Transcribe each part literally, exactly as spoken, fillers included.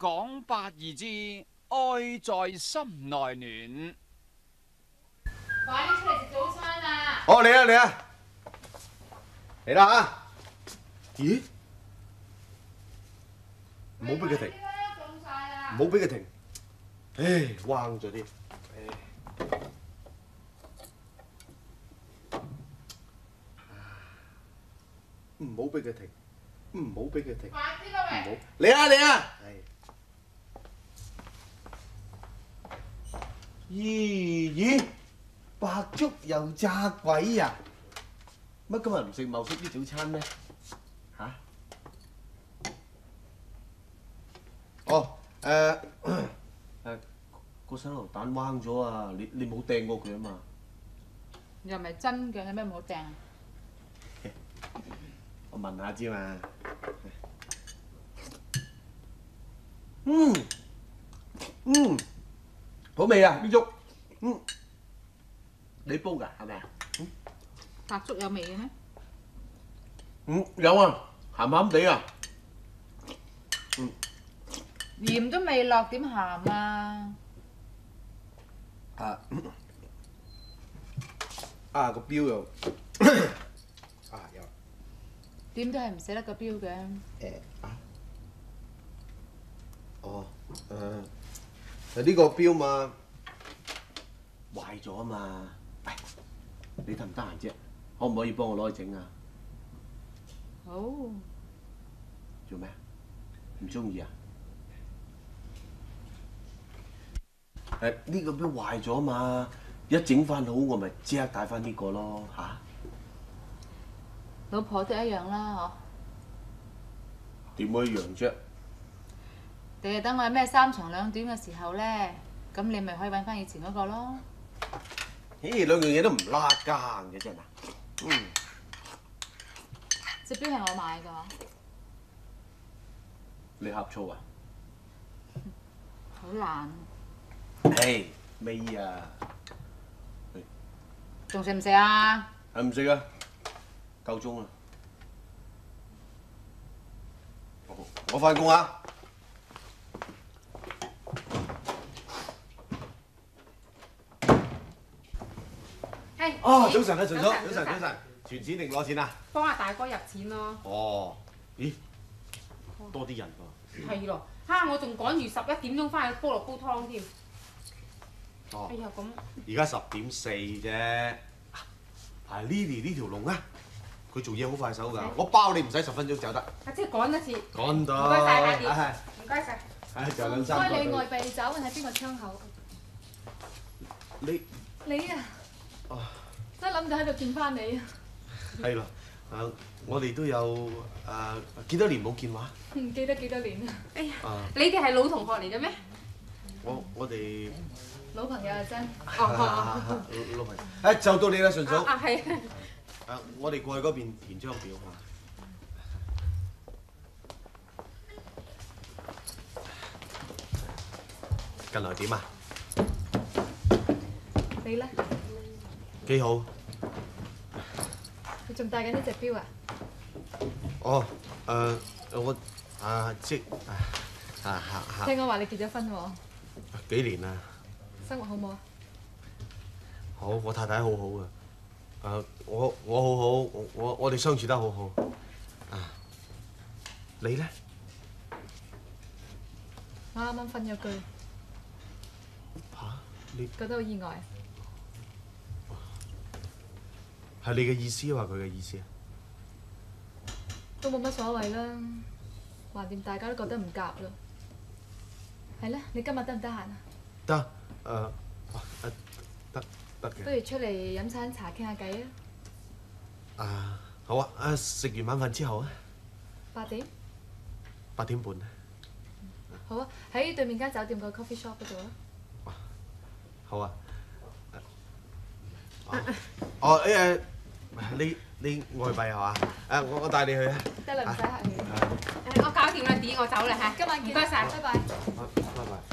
講八二之愛在心內暖。 快啲出嚟食早餐啦！ 哦，嚟啦嚟啦，嚟啦嚇！咦？唔好俾佢停，唔好俾佢停。唉，彎咗啲。唔好俾佢停，唔好俾佢停。 快啲啦喂！ 唔好，嚟啊嚟啊！咦咦，白粥油炸鬼啊！乜今日唔食茂式啲早餐咩？嚇？哦，誒誒，個生榴彈彎咗啊！你你冇掟過佢啊嘛？ 又唔係真嘅，有咩冇掟啊？ 我問下啫嘛。嗯嗯，好味啊啲粥。嗯，你煲㗎係咪啊？嗯。 白粥有味嘅咩？ 嗯，有啊，鹹鹹地啊。嗯。 鹽都未落，點鹹啊？ 啊啊個標又啊有。 點都係唔捨得個標嘅。 誒啊！哦誒，呢個標嘛壞咗啊嘛，喂，你得唔得閒啫？可唔可以幫我攞去整啊？ 好。 做咩？唔中意啊？誒呢個標壞咗嘛，一整翻好我咪即刻帶翻呢個咯嚇。 老婆都一樣啦，嗬。 點會一樣啫？ 第日等我有咩三長兩短嘅時候咧，咁你咪可以揾翻以前嗰個咯。 咦，兩樣嘢都唔拉更嘅真係。嗯。 隻錶係我買㗎。 你呷醋啊？ 好爛。 誒，咩啊？ 仲食唔食啊？ 係唔食啊？夠鐘啦！我翻工啊！ 係。 哦，早晨啊，順嫂，早晨早早晨，存錢定攞錢啊？ 幫阿大哥入錢咯。 哦，咦，多啲人喎。 係咯，嚇我仲趕住十一點鐘翻去煲落煲湯添。 哦。 哎呀，咁。 而家十點四啫。啊 ，Lily 呢條龍啊，佢做嘢好快手㗎，我包你唔使十分鐘走得。 啊，即係趕一次。 趕到。 唔該晒，阿係。 唔該晒。 係，仲有兩三個。 你外幣走喺邊個窗口？ 你。 你啊！ 哦。 真係諗住喺度見翻你啊！ 係咯，誒，我哋都有誒幾多年冇見話？ 唔記得幾多年啦。 哎呀，你哋係老同學嚟嘅咩？ 我我哋老朋友啊真。 哦。 老朋友，誒就到你啦，順嫂。 啊係。 誒，我哋過去嗰邊填張表啊。近來點啊？ 你咧？ 幾好。 你仲戴緊呢隻錶啊？ 哦，誒我啊即啊啊嚇聽講話你結咗婚喎。 幾年啦？ 生活好唔好啊？ 好，我太太好好啊。誒，我我好好，我我我哋相處得好好。啊，你咧？ 我啱啱分咗居。 嚇？你覺得好意外。 係你嘅意思，話佢嘅意思啊？ 都冇乜所謂啦，橫掂大家都覺得唔夾啦。係咧，你今日得唔得閒啊？ 得，誒誒得得嘅。 不如出嚟飲餐茶傾下偈啊！ 啊，好啊！啊，食完晚飯之後啊， 八點？ 八點半啊。 好啊，喺對面間酒店個 coffee shop 嗰度啊。 好啊。哦誒，你你外幣係嘛？誒，我我帶你去啊。 得啦，唔使客氣。 誒，我搞掂啦，啲我走啦嚇。 今晚見。 唔該晒， 拜拜。 拜拜。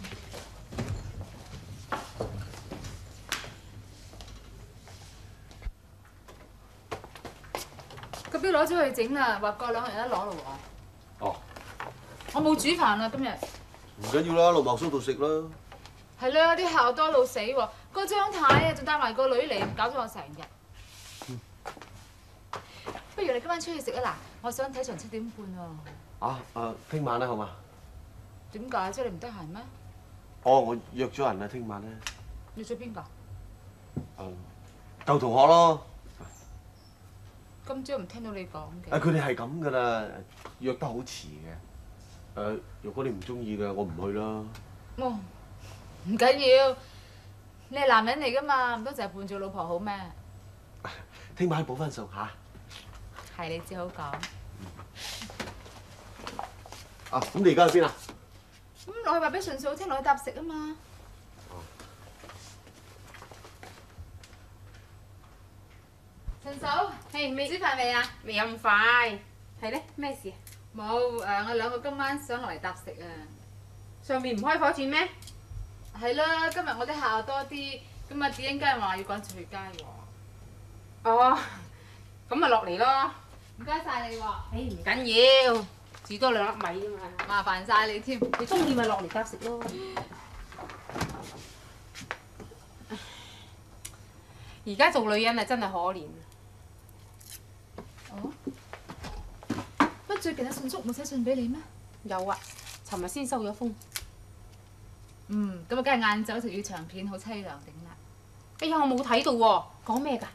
個錶攞咗去整啦，話過兩日有得攞咯喎。 哦。 我冇煮飯啦今日。 唔緊要啦，落茂叔度食啦。 係啦，啲客多到死喎，個張太啊仲帶埋個女嚟，搞咗我成日。 嗯、 不如你今晚出去食啊嗱，我想睇場七點半喎。 啊誒，聽晚啦，好嘛？ 點解啫？你唔得閒咩？ 哦，我約咗人啦，聽晚咧。 約咗邊個？ 誒，舊同學咯。 今朝唔聽到你講嘅。 啊，佢哋係咁噶啦，約得好遲嘅。誒，如果你唔中意嘅，我唔去啦。 哦，唔緊要，你係男人嚟噶嘛，唔通淨係伴住老婆好咩？ 聽晚補翻數嚇。 係你至好講。 啊，咁你而家去邊啊？ 咁落去話俾順嫂聽，落去搭食啊嘛。順嫂， 嘿，未煮飯未啊？ 未有咁快，係咧咩事啊？ 冇誒，我兩個今晚想落嚟搭食啊。 上面唔開火轉咩？ 係啦，今日我啲客多啲，咁啊子英家話要趕住去街喎。 哦，咁咪落嚟咯。 唔該晒你喎。 誒唔緊要，煮多兩粒米啫嘛。 麻煩晒你添。 你中意咪落嚟搭食咯。而家做女人啊，真係可憐。 哦。乜最近阿信叔冇寫信俾你咩？ 有啊，尋日先收咗封。 嗯，咁啊，梗係晏晝條要長片，好凄涼頂啦。 哎呀，我冇睇到喎，講咩㗎？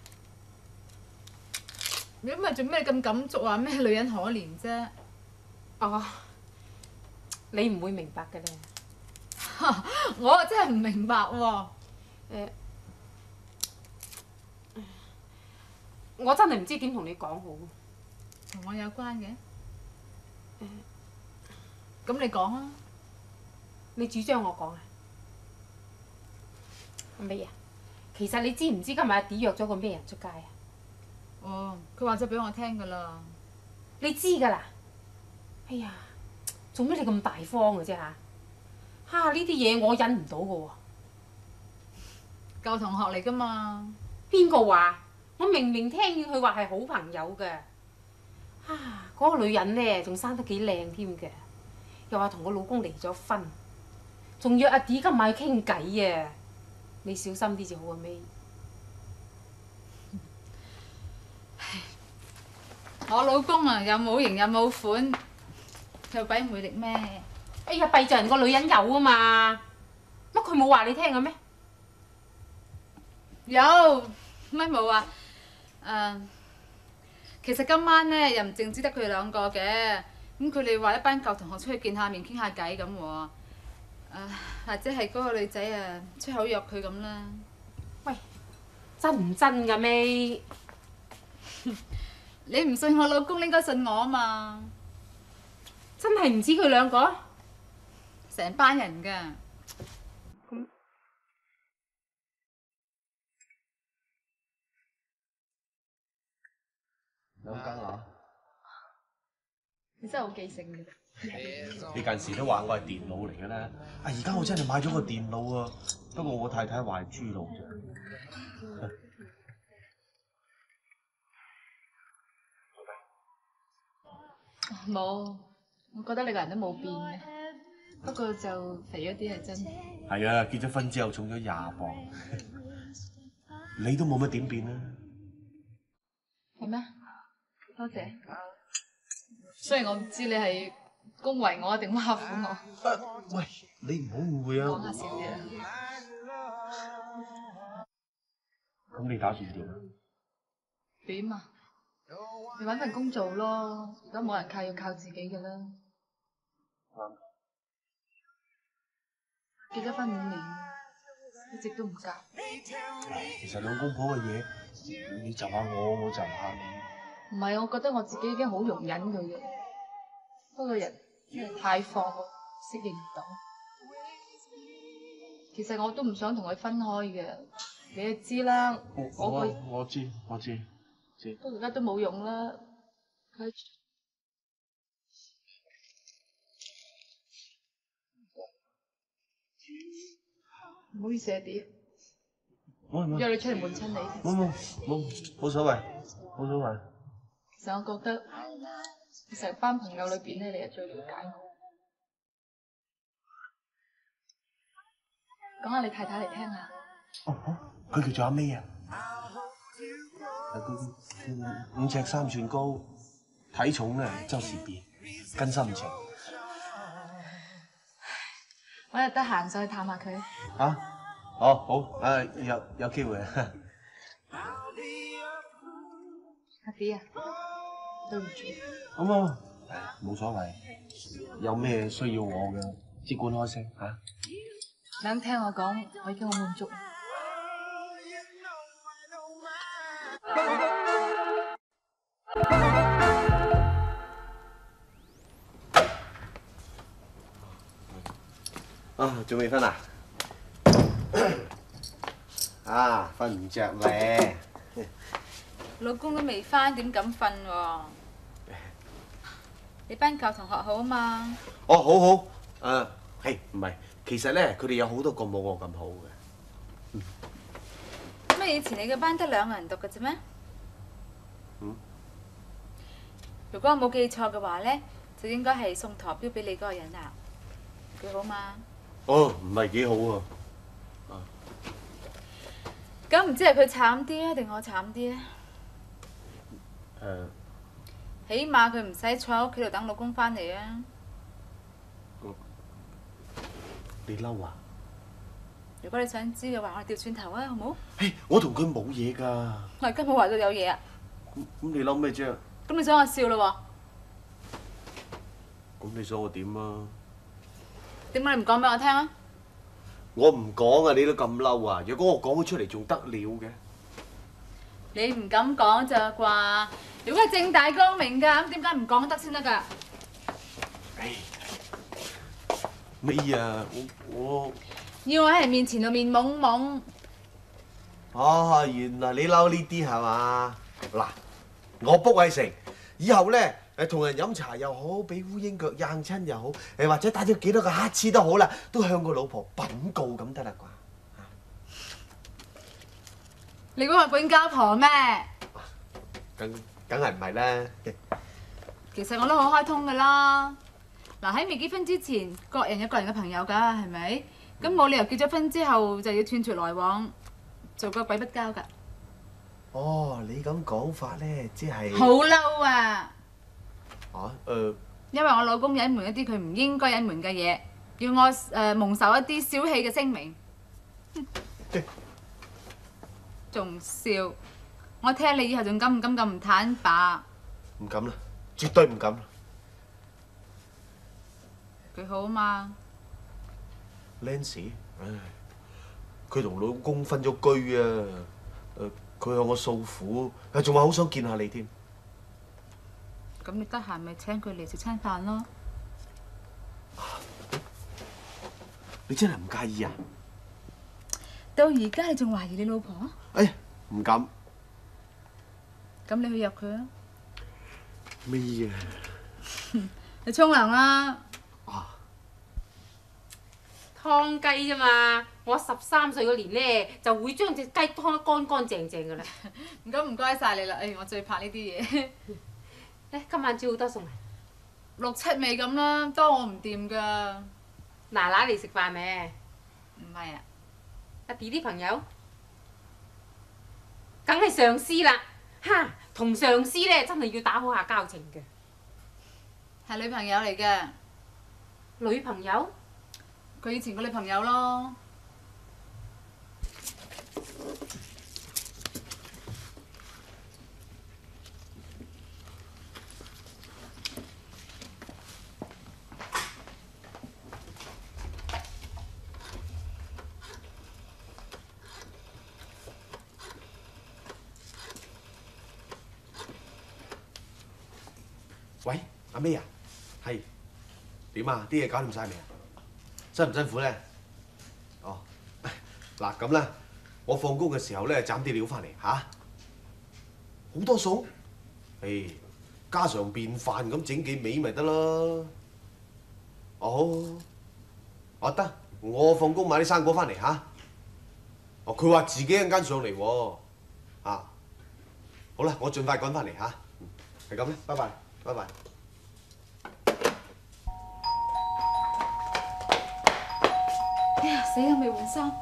你咁咪做咩咁感觸啊？咩女人可憐啫？ 哦，你唔會明白嘅咧。 我啊真係唔明白喎。 誒，我真係唔知點同你講好。 同我有關嘅？誒，咁你講啊。 你主張我講啊？乜嘢？其實你知唔知今日阿 D 約咗個咩人出街啊？ 哦，佢話咗俾我聽㗎啦。 你知㗎啦？哎呀，做咩你咁大方嘅啫嚇？嚇呢啲嘢我忍唔到㗎喎。 舊同學嚟㗎嘛。 邊個話？我明明聽見佢話係好朋友嘅。啊，嗰個女人咧仲生得幾靚添嘅，又話同我老公離咗婚，仲約阿 D 今晚去傾偈啊！你小心啲至好啊，咪。 我老公啊，又冇型又冇款，有鬼魅力咩？ 哎呀，弊在人個女人有啊嘛，乜佢冇話你聽嘅咩？ 有乜冇啊？誒，其實今晚咧又唔淨止得佢哋兩個嘅，咁佢哋話一班舊同學出去見下面傾下偈咁喎。誒，或者係嗰個女仔啊出口約佢咁啦。 喂，真唔真㗎咪？ 你唔信我老公，你應該信我啊嘛！ 真係唔止佢兩個， 成班人㗎。 咁兩羹啊！ 你真係好記性嘅。 你近時都話我係電腦嚟嘅啦，啊而家我真係買咗個電腦啊，不過我太太話係豬腦啫。 冇，我覺得你個人都冇變嘅，不過就肥咗啲係真。 係啊，結咗婚之後重咗廿磅，你都冇乜點變啦。 係咩？多謝。雖然我唔知你係恭維我定挖苦我。 啊、喂，你唔好誤會啊！ 講下笑啫。 咁你打算點啊？ 點啊？你揾份工做咯，而家冇人靠，要靠自己嘅啦。 啱。 結咗婚五年，一直都唔夾。 其實兩公婆嘅嘢，你就下我，我就下你。 唔係，我覺得我自己已經好容忍佢嘅，不過人真係太放，適應唔到。其實我都唔想同佢分開嘅，你就知啦。我我佢我知我知知。 不過而家都冇用啦。佢唔好意思啊，D，約你出嚟悶親你。 冇冇冇冇所謂，冇所謂。 其實我覺得成班朋友裏邊咧，你係最了解我。 講下你太太嚟聽下。 哦，佢叫做阿 May 啊，佢五尺三寸高，體重咧周時變，跟心情。 我日得閒上去探下佢。 嚇、啊？哦，好，誒、有有機會啊。 阿 B 啊，對唔住。 咁啊，誒冇所謂，有咩需要我嘅，即管開聲嚇。啊你肯聽我講，我已經好滿足。 啊，仲未瞓啊？啊，瞓唔着咧。 老公都未翻，點敢瞓喎？你班舊同學好啊嘛？ 哦，好好，誒，係唔係？其實咧，佢哋有好多個冇我咁好嘅。 乜以前你嘅班得兩個人讀嘅啫咩？ 嗯。 如果我冇記錯嘅話咧，就應該係送陀錶俾你嗰個人啊，幾好嘛？ 哦，唔係幾好啊。 咁唔知係佢慘啲啊，定我慘啲咧？ 誒。 起碼佢唔使坐喺屋企度等老公翻嚟啊！ 你嬲啊？ 如果你想知嘅話，我哋調轉頭啊，好冇？ 嘿，我同佢冇嘢㗎。 我而家冇話到有嘢啊！ 咁咁你嬲咩啫？ 咁你想我笑咯喎？咁你想我點啊？ 點解你唔講俾我聽啊？ 我唔講啊，你都咁嬲啊！若果我講咗出嚟，仲得了嘅？ 你唔敢講咋啩？如果係正大光明㗎，咁點解唔講得先得㗎？ 唉，咩啊？我我要我喺人面前度面懵懵。 啊，原來你嬲呢啲係嘛？嗱，我卜偉成，以後咧誒同人飲茶又好，俾烏蠅腳硬親又好，誒或者打咗幾多個乞嗤都好啦，都向個老婆稟告咁得啦啩？ 你估係本家婆咩？ 梗梗係唔係啦？ 其實我都好開通㗎啦。嗱，喺未結婚之前，各人有各人嘅朋友㗎，係咪？咁冇理由結咗婚之後就要斷絕來往，做個鬼不交㗎。 哦，你咁講法咧，即係好嬲啊！ 啊誒， 因為我老公隱瞞一啲佢唔應該隱瞞嘅嘢，要我誒、呃、蒙受一啲小氣嘅聲明。仲笑？我聽你以後仲敢唔敢咁唔坦白？ 唔敢啦，絕對唔敢啦。 幾好啊嘛 Nancy， 唉，佢同老公分咗居啊，誒，佢向我訴苦，誒，仲話好想見下你添。 咁你得閒咪請佢嚟食餐飯咯。 你真係唔介意啊？ 到而家你仲懷疑你老婆？ 哎，唔敢。 咁你去約佢啊！ 咩啊？ 你沖涼啦！ 啊！ 劏雞啫嘛！我十三歲嗰年咧，就會將隻雞劏得乾乾淨淨噶啦。 唔該唔該曬你啦！誒，我最怕呢啲嘢。 誒，今晚煮好多餸啊！ 六七味咁啦，多我唔掂㗎。 嗱嗱嚟食飯咩？ 唔係啊， 阿 D 啲朋友，梗係上司啦！哈，同上司咧真係要打好下交情嘅。 係女朋友嚟嘅， 女朋友？ 佢以前個女朋友咯。 喂，阿 May 啊，係點啊？啲嘢搞掂晒未啊？辛唔辛苦咧？哦，嗱咁啦，我放工嘅時候咧斬啲料翻嚟嚇，好多餸，誒家常便飯咁整幾味咪得咯。哦，哦得，我放工買啲生果翻嚟嚇。哦，佢話自己一陣間上嚟喎，啊，好啦，我盡快趕翻嚟嚇，係咁咧，拜拜。拜拜。 哎呀， 死啊！未換衫。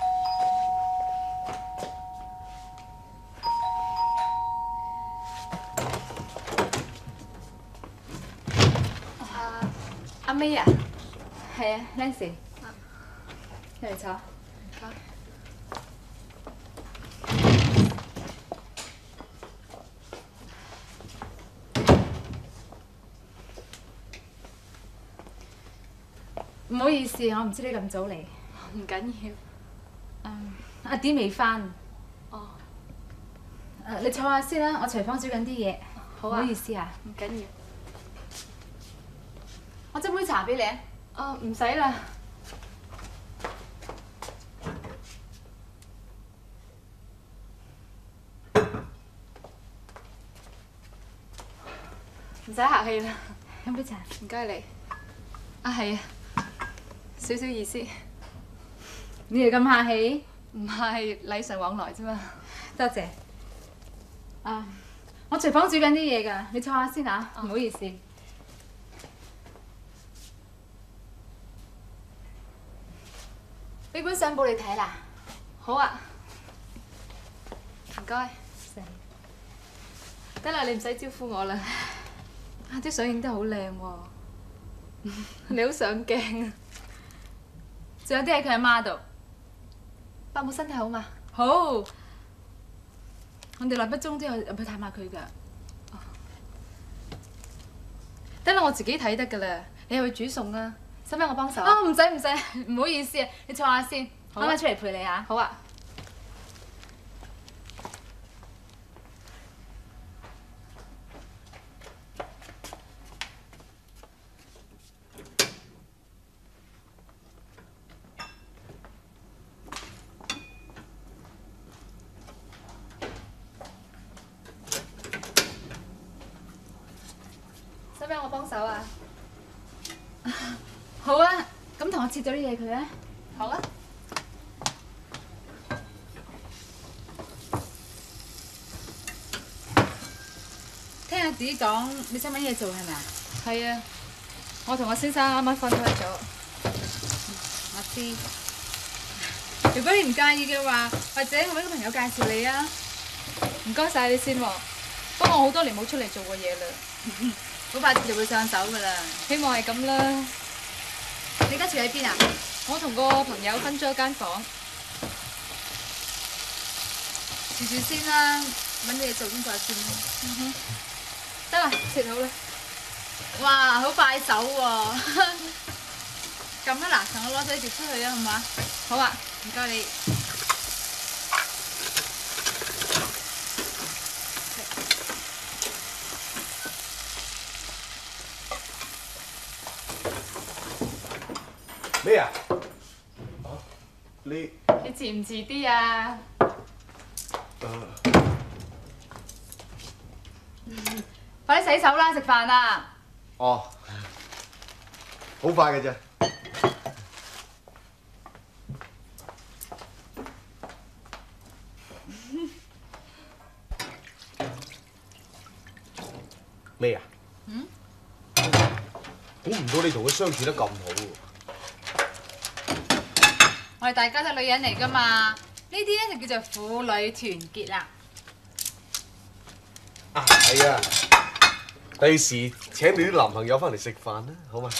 阿 May 啊， 係啊 ，Nancy，入嚟坐。 唔該。 唔好意思，我唔知你咁早嚟。 唔緊要。 嗯，阿 D 未翻。 哦。 誒，你坐下先啦，我廚房煮緊啲嘢。 好啊。 唔好意思啊。 唔緊要。 我斟杯茶俾你啊。 哦，唔使啦。唔使客氣啦。 飲杯茶。 唔該你。啊，係啊。少少意思。 你哋咁客氣？ 唔係禮尚往來啫嘛。 多謝。啊，我廚房煮緊啲嘢㗎，你坐下先嚇，唔好意思。呢本相簿你睇啦。 好啊。唔該。得啦，你唔使招呼我啦。啊，啲相影得好靚喎。你好上鏡啊！ 仲有啲喺佢阿媽度。 伯母身體好嘛？ 好。我哋耐不中都有入去探下佢㗎。 得啦，我自己睇得㗎啦。你去煮餸啊？使唔使我幫手？ 啊，唔使唔使，唔好意思啊，你坐下先，媽媽出嚟陪你嚇。 好啊。使唔使我幫手啊？ 好啊，咁同我切咗啲嘢佢啊。 好啊。 聽阿子講，你想揾嘢做係咪啊？ 係啊，我同我先生啱啱分開咗。 我知。如果你唔介意嘅話，或者我揾個朋友介紹你啊。 唔該晒你先喎。不過我好多年冇出嚟做過嘢啦。 好快就會上手㗎啦。 希望係咁啦。 你而家住喺邊啊？ 我同個朋友分咗一間房， 住住先啦，揾嘢做先再算啦。 嗯哼，得啦，切好啦。 哇，好快手喎！咁啊嗱，同我攞咗碟出去啊，好唔好啊？ 好啊，唔該你。 咩啊？啊？你你遲唔遲啲啊？ 誒， 快啲洗手啦，食飯啦！ 哦，好快嘅啫。咩啊？ 嗯？ 估唔到你同佢相處得咁好喎。 我哋大家都女人嚟㗎嘛，呢啲咧就叫做婦女團結啦。 啊，係啊！第時請你啲男朋友翻嚟食飯啦，好嘛？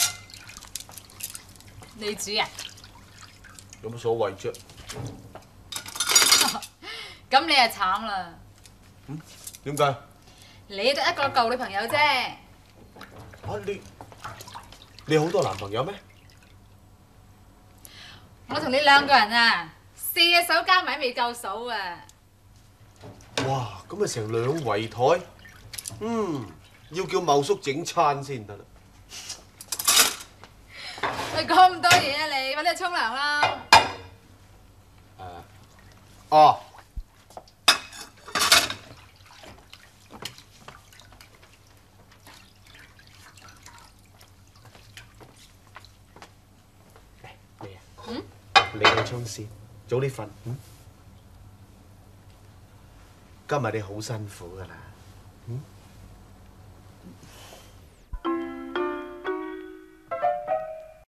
你煮啊？ 有乜所謂啫？ 咁你啊慘啦！ 嗯？點解？ 你得一個舊女朋友啫。 啊你你好多男朋友咩？ 我同你兩個人啊，四隻手加埋未夠數啊！ 哇，咁咪成兩圍台？嗯，要叫茂叔整餐先得啦。 你講咁多嘢啊你，快啲去沖涼啦！ 誒，哦。 嗯？ 你去沖先，早啲瞓。嗯？今日你好辛苦㗎啦。嗯？